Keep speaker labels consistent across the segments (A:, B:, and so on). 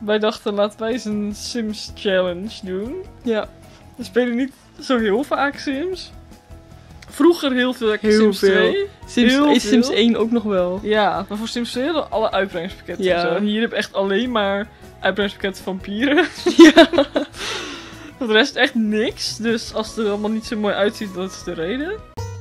A: wij dachten, laten wij eens een Sims Challenge doen.
B: Ja.
A: We spelen niet zo heel vaak Sims. Vroeger heel veel
B: Heel
A: Sims
B: veel.
A: 2. Heel
B: Sims
A: veel.
B: 1 ook nog wel.
A: Ja, maar voor Sims 2 hadden we alle uitbreidingspakketten.
B: Ja.
A: En zo. Hier heb ik echt alleen maar uitbreidingspakketten vampieren.
B: Ja.
A: Voor de rest echt niks. Dus als het er allemaal niet zo mooi uitziet, dat is de reden.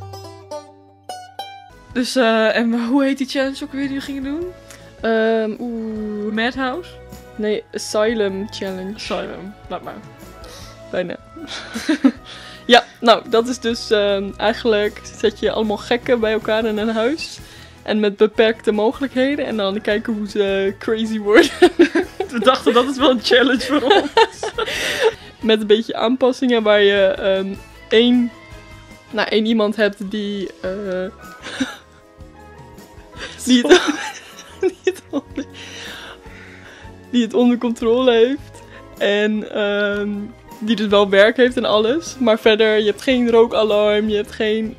A: Dus, en hoe heet die challenge ook weer die we gingen doen? Madhouse?
B: Nee, Asylum Challenge.
A: Asylum, laat maar.
B: Bijna. Ja, nou, dat is dus eigenlijk zet je allemaal gekken bij elkaar in een huis. En met beperkte mogelijkheden. En dan kijken hoe ze crazy worden.
A: We dachten, dat is wel een challenge voor ons.
B: Met een beetje aanpassingen waar je één iemand hebt die... die het onder controle heeft. En die dus wel werk heeft en alles. Maar verder, je hebt geen rookalarm, je hebt geen...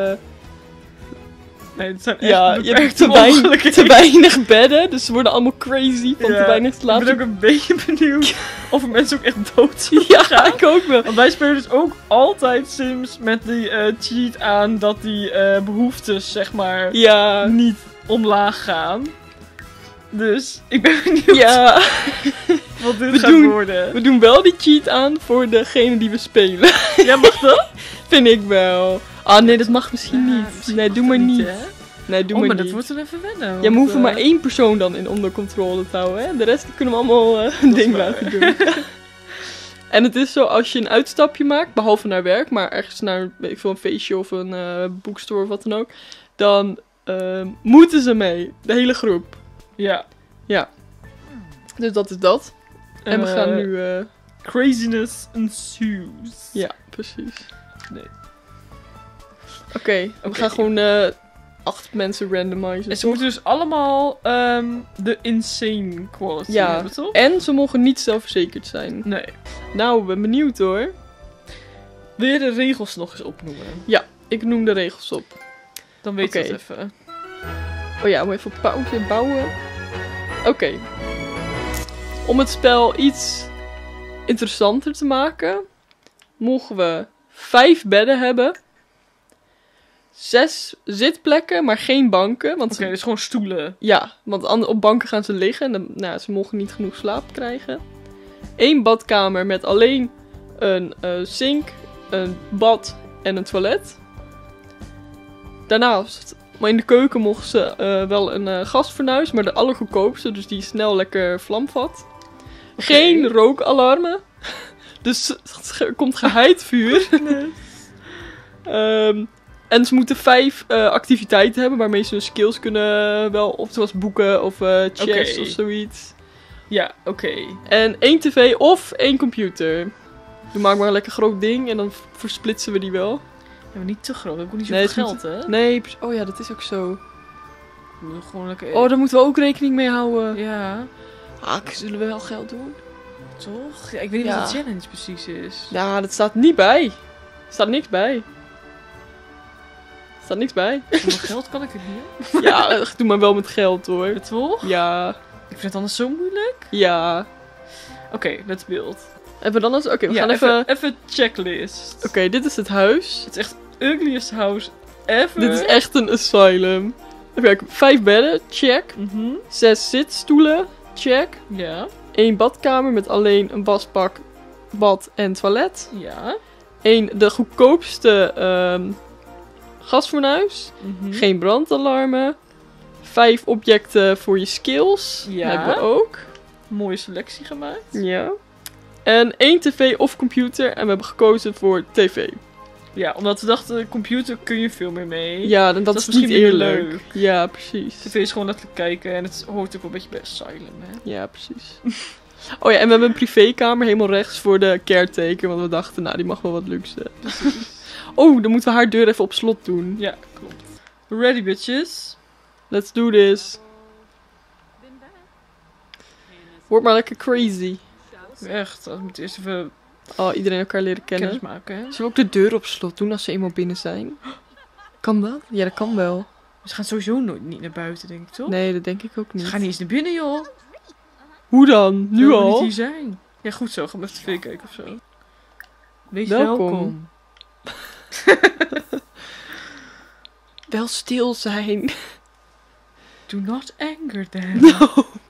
A: Nee, het zijn echt
B: je hebt
A: beperkte
B: te weinig bedden. Dus ze worden allemaal crazy van te weinig slaap.
A: Ik ben ook een beetje benieuwd of er mensen ook echt dood zijn.
B: Ja, ik ook wel.
A: Want wij spelen dus ook altijd Sims met die cheat aan dat die behoeftes, zeg maar, niet omlaag gaan. Dus ik ben benieuwd wat dit gaat worden.
B: We doen wel die cheat aan voor degene die we spelen.
A: Ja, mag dat?
B: Vind ik wel. Ah nee, dat mag misschien niet.
A: Misschien
B: Nee, doe maar niet. Nee, doe maar
A: maar
B: niet.
A: dat wordt wel even wennen.
B: Ja, we hoeven maar één persoon dan in onder controle te houden. Hè? De rest kunnen we allemaal een ding laten doen. En het is zo, als je een uitstapje maakt, behalve naar werk, maar ergens naar weet ik veel, een feestje of een boekstore of wat dan ook, dan moeten ze mee. De hele groep.
A: Ja.
B: Ja. Dus dat is dat. En we gaan nu...
A: Craziness ensues.
B: Ja, precies.
A: Nee.
B: Oké, we gaan gewoon 8 mensen randomizen.
A: En ze moeten dus allemaal de insane quality hebben, toch?
B: En ze mogen niet zelfverzekerd zijn.
A: Nee.
B: Nou, ik ben benieuwd hoor.
A: Wil je de regels nog eens opnoemen?
B: Ja, ik noem de regels op.
A: Dan weet je het even.
B: Oh ja, moet even op pauze bouwen. Oké. Om het spel iets interessanter te maken, mogen we 5 bedden hebben. 6 zitplekken, maar geen banken. Oké,
A: dus gewoon stoelen.
B: Ja, want op banken gaan ze liggen. En dan, ze mogen niet genoeg slaap krijgen. 1 badkamer met alleen een sink, een bad en een toilet. Daarnaast, maar in de keuken mochten ze wel een gasfornuis, maar de allergoedkoopste, dus die snel lekker vlam vat. Geen rookalarmen. Dus er komt geheid vuur. En ze moeten 5 activiteiten hebben waarmee ze hun skills kunnen wel, of zoals boeken of chess of zoiets.
A: Ja, oké.
B: En 1 tv of 1 computer. Doe maar een lekker groot ding en dan versplitsen we die wel.
A: Ja, maar niet te groot, we hebben ook niet zoveel geld, hè?
B: Nee, oh ja, dat is ook zo.
A: Gewoon lekker...
B: Oh, daar moeten we ook rekening mee houden.
A: Ja.
B: Zullen we wel geld doen?
A: Toch? Ja, ik weet niet wat de challenge precies is.
B: Ja, dat staat niet bij. Er staat niks bij. Er staat niks bij.
A: Zonder geld kan ik het niet.
B: Ja, doe maar wel met geld hoor.
A: Toch?
B: Ja.
A: Ik vind het anders zo moeilijk.
B: Ja.
A: Oké, let's build.
B: Hebben we dan eens... Oké, we gaan
A: even checklist.
B: Oké, dit is het huis.
A: Het is echt ugliest house ever.
B: Dit is echt een asylum. Even kijken, 5 bedden, check. 6 zitstoelen, check.
A: Ja.
B: 1 badkamer met alleen een wasbak, bad en toilet.
A: Ja.
B: 1, de goedkoopste gasfornuis. Geen brandalarmen. 5 objecten voor je skills.
A: Ja.
B: Hebben we ook.
A: Mooie selectie gemaakt.
B: Ja. En 1 tv of computer. En we hebben gekozen voor tv.
A: Ja, omdat we dachten, computer kun je veel meer mee.
B: Ja, dat is misschien niet eerlijk. Leuk. Ja, precies.
A: TV is gewoon letterlijk kijken en het hoort ook wel een beetje bij Asylum, hè?
B: Ja, precies. Oh ja, en we hebben een privékamer helemaal rechts voor de caretaker. Want we dachten, nou, die mag wel wat luxe. Oh, dan moeten we haar deur even op slot doen.
A: Ja, klopt. Ready, bitches.
B: Let's do this. Word maar lekker crazy.
A: Echt, we moeten eerst even...
B: Oh, iedereen elkaar leren kennen.
A: Kennis maken, hè?
B: Zullen we ook de deur op slot doen als ze eenmaal binnen zijn? Kan dat? Ja, dat kan wel.
A: Ze gaan sowieso nooit niet naar buiten, denk ik, toch?
B: Nee, dat denk ik ook niet.
A: Ze gaan niet eens naar binnen, joh.
B: Hoe dan? Nu
A: Zullen we niet
B: al?
A: hier zijn? Ja, goed zo. Ga maar even tv kijken of zo. Wees
B: Welkom.
A: welkom.
B: Wel stil zijn.
A: Do not anger them.
B: No.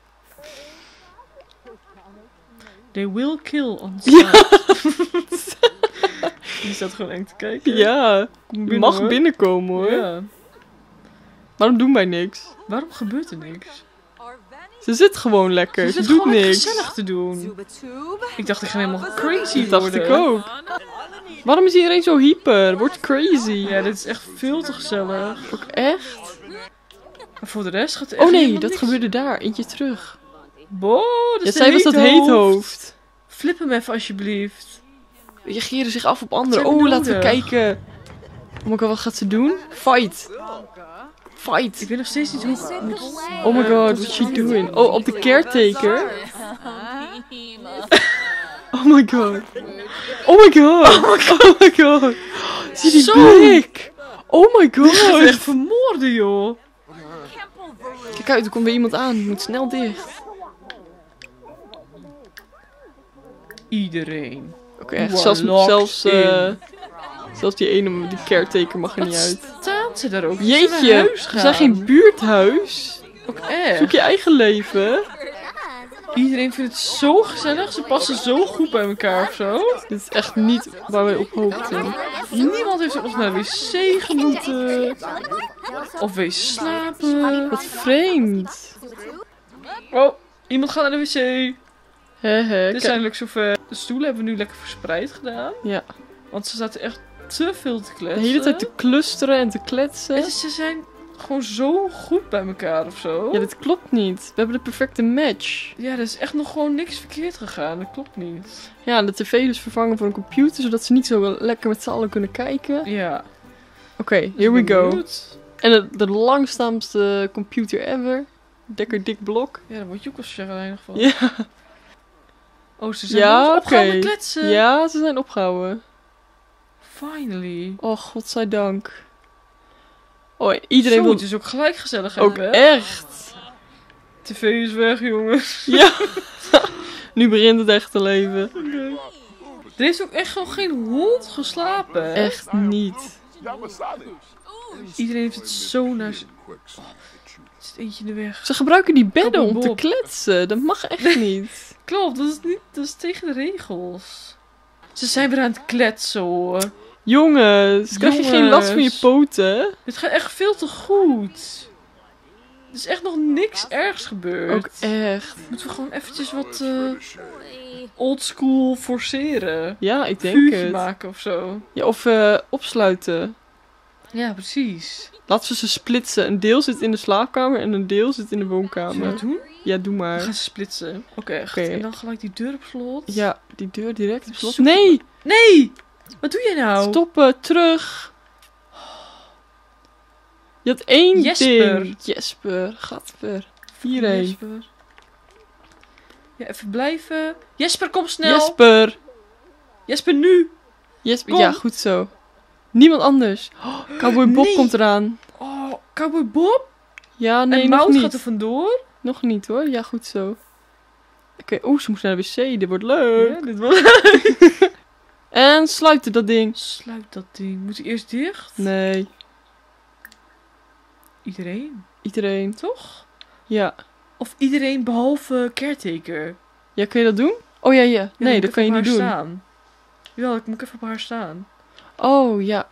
A: They will kill on
B: Ja.
A: sight. Die staat gewoon eng te kijken.
B: Ja. Je
A: Binnen,
B: mag
A: hoor.
B: binnenkomen hoor.
A: Ja.
B: Waarom doen wij niks?
A: Waarom gebeurt er niks?
B: Ze zit gewoon lekker.
A: Het
B: Ze
A: is
B: doet
A: gewoon
B: niks.
A: gezellig te doen. Ik dacht, ik ga helemaal crazy
B: Dat dacht
A: worden.
B: ik ook. Waarom is iedereen zo hyper? Wordt crazy.
A: Ja, dit is echt veel te gezellig.
B: Ook echt?
A: Maar voor de rest gaat er echt
B: Oh nee,
A: helemaal
B: dat
A: niks.
B: gebeurde daar. Eentje terug.
A: Boah, dat
B: Ja,
A: is
B: zij was dat heethoofd.
A: Flip hem even alsjeblieft.
B: Reageren zich af op anderen.
A: Wat hebben
B: Oh,
A: we
B: laten we
A: nodig?
B: kijken. Oh my god, wat gaat ze doen? Fight. Fight.
A: Ik weet nog steeds niet hoe ik moet...
B: Oh my god, what's she doing? Oh, op de caretaker. Oh my god. Oh my god. Oh my god. Zie die
A: Zo.
B: blik. Oh my
A: Die gaat
B: god.
A: echt vermoorden, joh.
B: Kijk uit, er komt weer iemand aan. Je moet snel dicht.
A: Iedereen.
B: Oké, echt.
A: Wow,
B: Zelfs,
A: locked in.
B: zelfs die ene, die caretaker mag er niet uit.
A: Staan ze daar ook? Ze
B: Jeetje,
A: naar huis
B: we zijn geen buurthuis.
A: Ook echt.
B: Zoek je eigen leven.
A: Iedereen vindt het zo gezellig. Ze passen zo goed bij elkaar of zo.
B: Dit is echt niet waar wij op hoopten.
A: Niemand heeft ook nog naar de wc gemoeten. Of wees slapen.
B: Wat vreemd.
A: Oh, iemand gaat naar de wc.
B: Hehe.
A: Dit zijn leuk zover. De stoelen hebben we nu lekker verspreid gedaan.
B: Ja,
A: Want ze zaten echt te veel te
B: de
A: kletsen.
B: hele tijd te clusteren en te kletsen.
A: Het is- ze zijn gewoon zo goed bij elkaar of zo.
B: Ja, dit klopt niet. We hebben de perfecte match.
A: Ja, er is echt nog gewoon niks verkeerd gegaan. Dat klopt niet.
B: Ja, de tv dus vervangen voor een computer, zodat ze niet zo lekker met z'n allen kunnen kijken.
A: Ja.
B: Oké, here we go. En de langzaamste computer ever. Dekker dik blok.
A: Ja, daar word je ook wel chagrijnig van.
B: Ja,
A: Oh, ze zijn
B: Ja,
A: wel
B: oké.
A: opgehouden met kletsen.
B: ja, ze zijn opgehouden.
A: Finally.
B: Oh, godzijdank. Oh, iedereen
A: Zo,
B: wil
A: het is ook gelijk gezellig
B: ook
A: hebben.
B: echt.
A: TV is weg, jongens.
B: Ja. Nu begint het echte leven.
A: Er heeft ook echt nog geen hond geslapen. Hè?
B: Echt niet.
A: Iedereen heeft het zo naar z'n... Oh, er zit eentje in de weg.
B: Ze gebruiken die bedden om te
A: Bob.
B: kletsen. Dat mag echt niet.
A: Klopt, dat is tegen de regels. Ze zijn weer aan het kletsen, hoor.
B: Jongens, krijg je geen last van je
A: Jongens.
B: poten?
A: Dit gaat echt veel te goed. Er is echt nog niks ergs gebeurd.
B: Ook echt.
A: Moeten we gewoon eventjes wat oldschool forceren.
B: Ja, ik denk
A: Vuurtje
B: het.
A: maken of zo.
B: Ja, of opsluiten.
A: Ja, precies.
B: Laten we ze splitsen. Een deel zit in de slaapkamer en een deel zit in de
A: Zullen we
B: woonkamer.
A: dat doen?
B: Ja, doe
A: We
B: maar.
A: gaan ze splitsen. Oké, echt.
B: Oké.
A: En dan gelijk die deur op slot.
B: Ja, die deur direct op slot.
A: Zoek-
B: Nee!
A: Nee! Wat doe jij nou?
B: Stoppen, terug. Je had één
A: Jesper.
B: ding. Jesper, gadver. Hierheen.
A: Jesper. Ja, even blijven. Jesper, kom snel.
B: Jesper.
A: Jesper, nu.
B: Jesper,
A: Kom.
B: ja, goed zo. Niemand anders. Oh, Cowboy Bob
A: Nee.
B: komt eraan.
A: Oh, Cowboy Bob.
B: Ja, nee,
A: en
B: nog
A: Mout
B: niet.
A: gaat er vandoor.
B: Nog niet hoor. Ja, goed zo. Oké, oeh, ze moet naar de wc. Dit wordt leuk.
A: Ja, dit wordt...
B: En sluiten dat ding.
A: Sluit dat ding. Moet hij eerst dicht?
B: Nee,
A: Iedereen,
B: iedereen.
A: toch?
B: Ja.
A: Of iedereen behalve caretaker.
B: Ja, kun je dat doen? Oh ja, ja.
A: Ja,
B: Nee,
A: dan
B: dat kan je
A: moet
B: niet
A: ik
B: doen.
A: even op haar staan. Jawel, ik moet even op haar staan.
B: Oh, ja.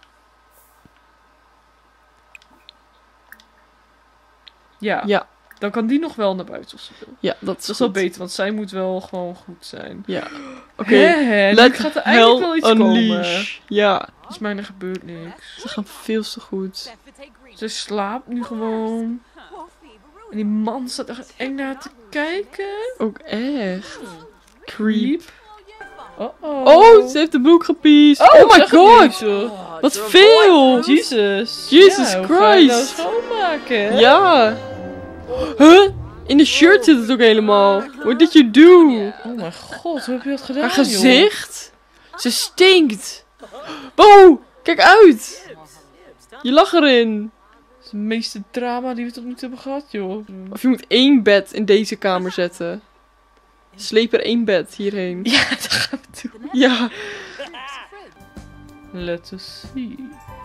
A: Ja,
B: Ja,
A: dan kan die nog wel naar buiten als ze wil.
B: ja, dat is
A: Dat is wel
B: goed.
A: beter, want zij moet wel gewoon goed zijn.
B: Ja. Oké.
A: Hè, nu
B: Let
A: gaat er eigenlijk wel iets komen.
B: unleash. Ja,
A: Volgens mij er gebeurt niks.
B: ze gaan veel te goed.
A: Ze slaapt nu gewoon. En die man staat echt eng naar te kijken.
B: Ook echt. Creep.
A: Oh,
B: Oh, ze heeft de broek gepiest. Oh, my
A: zeg het
B: god.
A: niet, joh.
B: Wat veel.
A: Jesus.
B: Jesus
A: Ja, hoe ga je nou
B: Christ.
A: schoonmaken?
B: Ja. Huh? In de shirt zit het ook helemaal. What did you do?
A: Oh mijn god, hoe heb je dat gedaan,
B: Haar
A: joh?
B: gezicht? Ze stinkt. Wow, kijk uit. Je lag erin.
A: Dat is het meeste drama die we tot nu toe hebben gehad, joh.
B: Of je moet één bed in deze kamer zetten. Sleep er 1 bed hierheen.
A: Ja, dat gaan we doen.
B: Ja.
A: Let us see.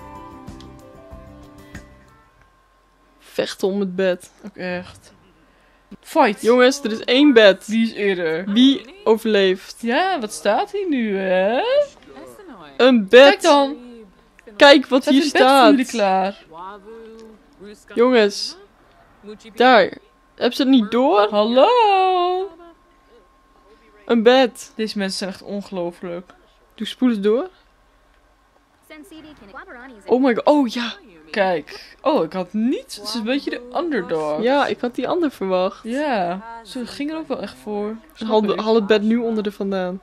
B: Vechten om het bed.
A: Ook echt. Fight.
B: Jongens, er is 1 bed.
A: Wie is eerder?
B: Wie overleeft?
A: Ja, wat staat hier nu, hè?
B: Een bed.
A: Kijk dan.
B: Kijk wat
A: Staat
B: hier
A: een bed voor jullie
B: staat.
A: klaar.
B: Jongens. Daar. Heb ze het niet door?
A: Hallo.
B: Een bed.
A: Deze mensen zijn echt ongelooflijk.
B: Doe spoel eens door. Oh my god. Oh ja.
A: Kijk. Oh, ik had niet... Het is een beetje de underdog.
B: Ja, ik had die ander verwacht.
A: Ja. Ze gingen er ook wel echt voor.
B: Haal het bed nu onder de vandaan.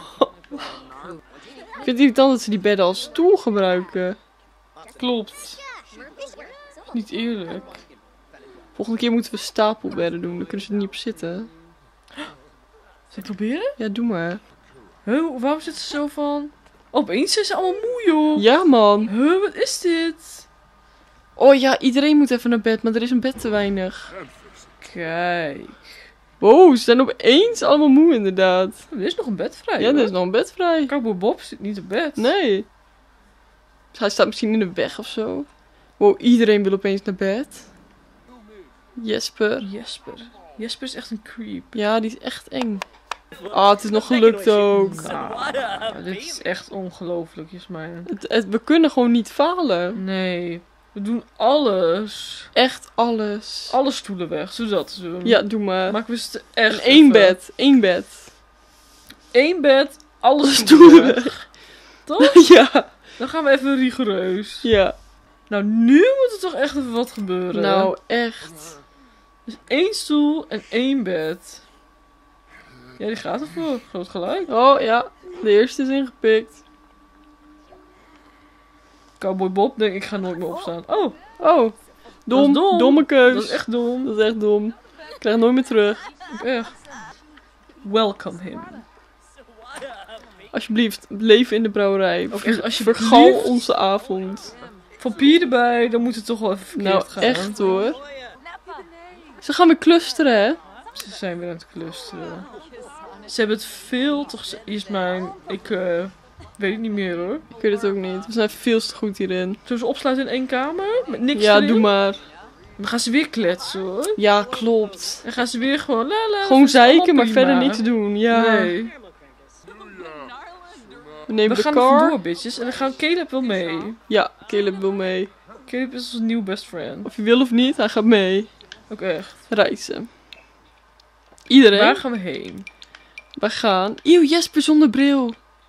B: Ik vind het irritant dat ze die bedden als stoel gebruiken.
A: Klopt. Niet eerlijk.
B: Volgende keer moeten we stapelbedden doen. Dan kunnen ze er niet op zitten.
A: Zal ik proberen?
B: Ja, doe maar.
A: Huh, waarom zitten ze zo van... Opeens zijn ze allemaal moe, joh.
B: Ja, man.
A: Huh, wat is dit?
B: Oh ja, iedereen moet even naar bed, maar er is een bed te weinig.
A: Kijk.
B: Wow, ze zijn opeens allemaal moe inderdaad.
A: Er is nog een bed vrij.
B: Ja, er is nog een bed vrij.
A: Cowboy Bob zit niet op bed.
B: Nee. Hij staat misschien in de weg of zo. Wow, iedereen wil opeens naar bed. Jesper.
A: Jesper is echt een creep.
B: Ja, die is echt eng. Ah, het is nog gelukt ook.
A: Ah, dit is echt ongelooflijk, Jasmijn.
B: We kunnen gewoon niet falen.
A: Nee. We doen alles.
B: Echt alles.
A: Alle stoelen weg, zodat we...
B: Ja, doe maar.
A: Maar ik wist echt...
B: En 1 bed. 1 bed.
A: 1 bed, alle
B: Stoelen
A: stoelen weg. Toch?
B: Ja.
A: Dan gaan we even rigoureus.
B: Ja.
A: Nou, nu moet er toch echt even wat gebeuren.
B: Nou, echt.
A: Dus 1 stoel en 1 bed. Ja, die gaat ervoor. Groot gelijk.
B: Oh ja, de eerste is ingepikt.
A: Cowboy Bob denkt, ik ga nooit meer opstaan. Oh,
B: Oh, dom.
A: Dat is dom.
B: Domme keus.
A: dat is echt dom.
B: Dat is echt dom. Ik krijg nooit meer terug.
A: Echt. Welcome him.
B: Alsjeblieft, bleef in de brouwerij.
A: Ook echt, alsjeblieft.
B: Vergal onze avond.
A: Vampier erbij, dan moet het toch wel even verkeerd
B: Nou,
A: gaan.
B: echt hoor. Ze gaan weer clusteren, hè?
A: Ze zijn weer aan het clusteren. Ze hebben het veel toch... Ismael, ik weet het niet meer hoor.
B: Ik weet het ook niet. We zijn veel te goed hierin.
A: Zullen ze opsluiten in 1 kamer? Met niks
B: Ja,
A: erin?
B: doe maar.
A: Dan gaan ze weer kletsen hoor.
B: Ja, klopt.
A: Dan gaan ze weer gewoon...
B: Gewoon zeiken, maar verder niks doen. Ja.
A: Nee.
B: We nemen
A: We
B: de
A: gaan er
B: car.
A: vandoor, bitches. En dan gaan Caleb wel mee.
B: Ja, Caleb wil mee.
A: Caleb is ons nieuw best friend.
B: Of je wil of niet, hij gaat mee.
A: Ook echt.
B: Reizen. Iedereen?
A: Waar gaan we heen?
B: We gaan... Eeuw, Jesper zonder bril.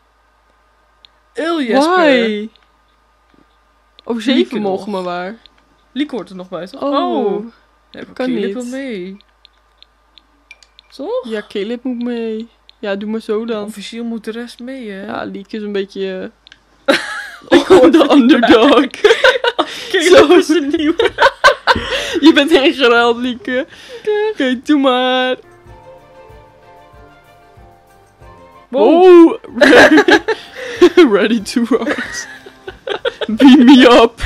A: Jesper.
B: Why? Oh, 7
A: Lieke
B: mogen
A: nog.
B: maar waar.
A: Lieke hoort er nog bij, toch?
B: Oh.
A: Ja,
B: kan
A: Caleb
B: niet.
A: wel mee. Toch?
B: Ja, Caleb moet mee. Ja, doe maar zo dan.
A: Officieel moet de rest mee, hè?
B: Ja, Lieke is een beetje... Gewoon de underdog.
A: Caleb is een nieuwe.
B: Je bent ingeruild, Lieke. Oké, doe maar.
A: Wow.
B: Oh, ready to rock. Beam me up.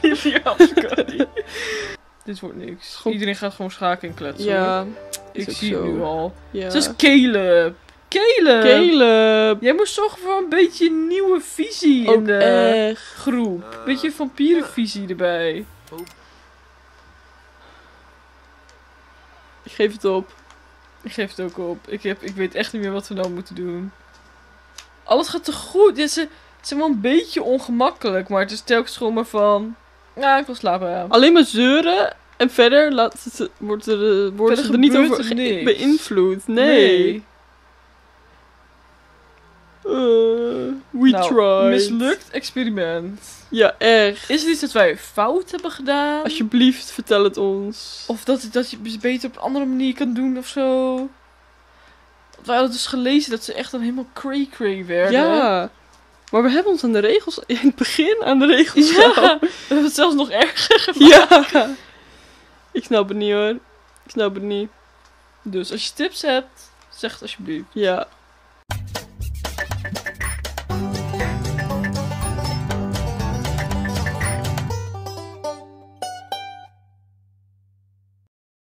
A: Dit wordt niks.
B: Goed.
A: Iedereen gaat gewoon schaken en kletsen.
B: Ja,
A: hoor.
B: is
A: Ik
B: ook
A: zie
B: zo.
A: het nu al.
B: Ja.
A: Het is Caleb.
B: Caleb.
A: Jij moet zorgen voor een beetje nieuwe visie in
B: Ook
A: de
B: echt.
A: groep. Beetje vampierenvisie erbij.
B: Ik geef het op.
A: Ik geef het ook op. Ik weet echt niet meer wat we nou moeten doen. Alles gaat te goed. Het is wel een beetje ongemakkelijk, maar het is telkens gewoon maar van... Ja, ik wil slapen. Ja.
B: Alleen maar zeuren en verder wordt ze er niet
A: gebeurt
B: over
A: er niks.
B: beïnvloed. Nee. We
A: Nou,
B: tried.
A: mislukt experiment.
B: Ja, echt.
A: Is het iets dat wij fout hebben gedaan?
B: Alsjeblieft, vertel het ons.
A: Of dat je het beter op een andere manier kan doen of zo? Want wij hadden dus gelezen dat ze echt dan helemaal cray-cray werden.
B: Ja. Maar we hebben ons aan de regels, in het begin aan de regels
A: Ja,
B: gehouden.
A: we hebben het zelfs nog erger gemaakt.
B: Ja. Ik snap het niet hoor. Ik snap het niet.
A: Dus als je tips hebt, zeg het alsjeblieft.
B: Ja.